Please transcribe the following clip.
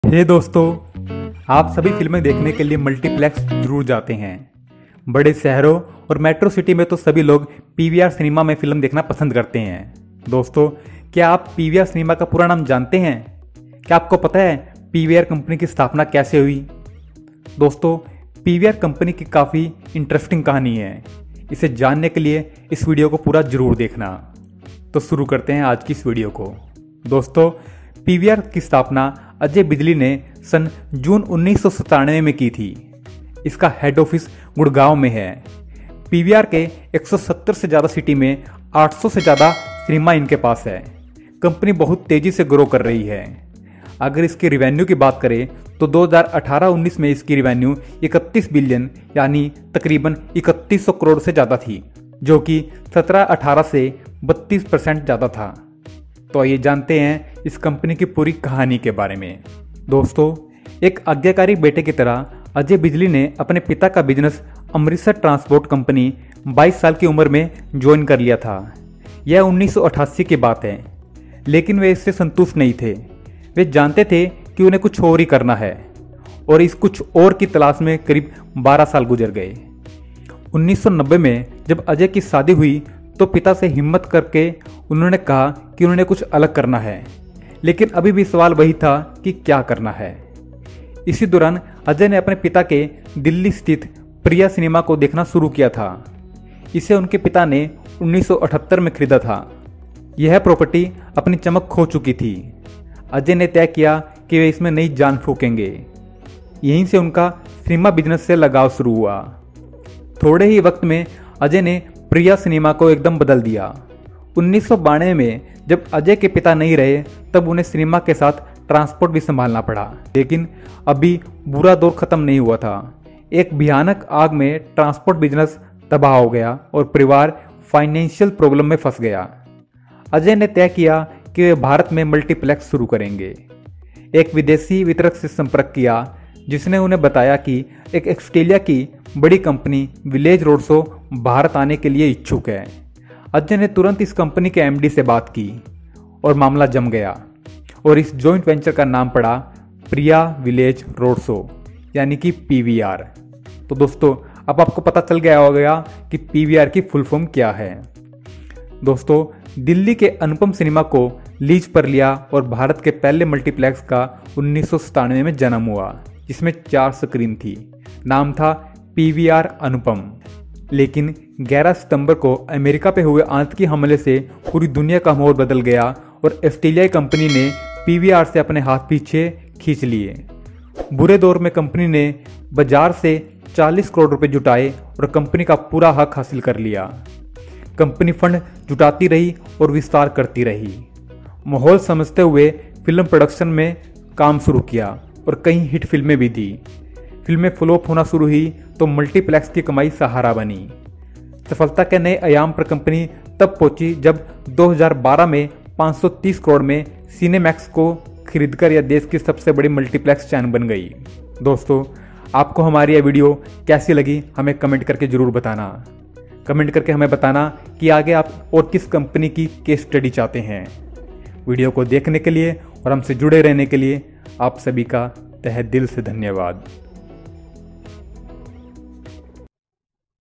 हे दोस्तों, आप सभी फिल्में देखने के लिए मल्टीप्लेक्स जरूर जाते हैं। बड़े शहरों और मेट्रो सिटी में तो सभी लोग पीवीआर सिनेमा में फिल्म देखना पसंद करते हैं। दोस्तों, क्या आप पीवीआर सिनेमा का पूरा नाम जानते हैं? क्या आपको पता है पीवीआर कंपनी की स्थापना कैसे हुई? दोस्तों, पीवीआर कंपनी की काफ़ी इंटरेस्टिंग कहानी है। इसे जानने के लिए इस वीडियो को पूरा जरूर देखना। तो शुरू करते हैं आज की इस वीडियो को। दोस्तों, पीवीआर की स्थापना अजय बिजली ने सन जून 1997 में की थी। इसका हेड ऑफिस गुड़गांव में है। पीवीआर के 170 से ज़्यादा सिटी में 800 से ज़्यादा सिनेमा इनके पास है। कंपनी बहुत तेज़ी से ग्रो कर रही है। अगर इसकी रिवेन्यू की बात करें तो 2018-19 में इसकी रिवेन्यू 31 बिलियन यानी तकरीबन 3100 करोड़ से ज़्यादा थी, जो कि 17-18 से 32% ज़्यादा था। तो आइए जानते हैं इस कंपनी की पूरी कहानी के बारे में। दोस्तों, एक आज्ञाकारी बेटे की तरह अजय बिजली ने अपने पिता का बिजनेस अमृतसर ट्रांसपोर्ट कंपनी 22 साल की उम्र में ज्वाइन कर लिया था। यह 1988 की बात है, लेकिन वे इससे संतुष्ट नहीं थे। वे जानते थे कि उन्हें कुछ और ही करना है, और इस कुछ और की तलाश में करीब 12 साल गुजर गए। 1990 में जब अजय की शादी हुई तो पिता से हिम्मत करके उन्होंने कहा कि उन्होंने कुछ अलग करना है, लेकिन अभी भी सवाल वही था कि क्या करना है। इसी दौरान अजय ने अपने पिता के दिल्ली स्थित प्रिया सिनेमा को देखना शुरू किया था। इसे उनके पिता ने 1978 में खरीदा था। यह प्रॉपर्टी अपनी चमक खो चुकी थी। अजय ने तय किया कि वे इसमें नई जान फूकेंगे। यहीं से उनका सिनेमा बिजनेस से लगाव शुरू हुआ। थोड़े ही वक्त में अजय ने प्रिया सिनेमा को एकदम बदल दिया। 1992 में जब अजय के पिता नहीं रहे तब उन्हें सिनेमा के साथ ट्रांसपोर्ट भी संभालना पड़ा। लेकिन अभी बुरा दौर खत्म नहीं हुआ था। एक भयानक आग में ट्रांसपोर्ट बिजनेस तबाह हो गया और परिवार फाइनेंशियल प्रॉब्लम में फंस गया। अजय ने तय किया कि वे भारत में मल्टीप्लेक्स शुरू करेंगे। एक विदेशी वितरक से संपर्क किया जिसने उन्हें बताया कि एक ऑस्ट्रेलिया की बड़ी company village roadshow Bharat आने के लिए इच्छुक है। अजय ने तुरंत इस कंपनी के एमडी से बात की और मामला जम गया, और इस जॉइंट वेंचर का नाम पड़ा प्रिया विलेज रोड शो यानी कि पीवीआर। तो दोस्तों, अब आपको पता चल गया होगा कि पीवीआर की फुल फॉर्म क्या है। दोस्तों, दिल्ली के अनुपम सिनेमा को लीज पर लिया और भारत के पहले मल्टीप्लेक्स का 1997 में जन्म हुआ, जिसमें 4 स्क्रीन थी। नाम था पीवीआर अनुपम। लेकिन 11 सितंबर को अमेरिका पे हुए आतंकी हमले से पूरी दुनिया का माहौल बदल गया और ऑस्ट्रेलियाई कंपनी ने पीवीआर से अपने हाथ पीछे खींच लिए। बुरे दौर में कंपनी ने बाजार से 40 करोड़ रुपए जुटाए और कंपनी का पूरा हक हासिल कर लिया। कंपनी फंड जुटाती रही और विस्तार करती रही। माहौल समझते हुए फिल्म प्रोडक्शन में काम शुरू किया और कई हिट फिल्में भी दी। फिल्में फ्लॉप होना शुरू हुई तो मल्टीप्लेक्स की कमाई सहारा बनी। सफलता के नए आयाम पर कंपनी तब पहुंची जब 2012 में 530 करोड़ में सिनेमैक्स को खरीदकर यह देश की सबसे बड़ी मल्टीप्लेक्स चैन बन गई। दोस्तों, आपको हमारी यह वीडियो कैसी लगी हमें कमेंट करके ज़रूर बताना। कमेंट करके हमें बताना कि आगे आप और किस कंपनी की केस स्टडी चाहते हैं। वीडियो को देखने के लिए और हमसे जुड़े रहने के लिए आप सभी का तहे दिल से धन्यवाद।